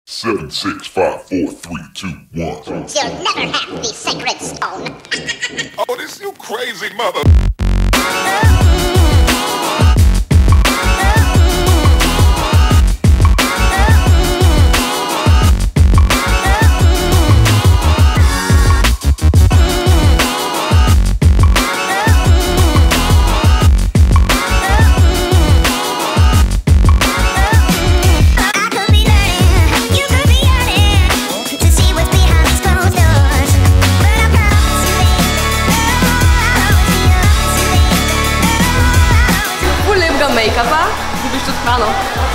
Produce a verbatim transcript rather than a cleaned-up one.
Seven, six, five, four, three, two, one. You'll never have the sacred stone. Oh, this you crazy mother. Make-up-a? Wie bist du die Männer?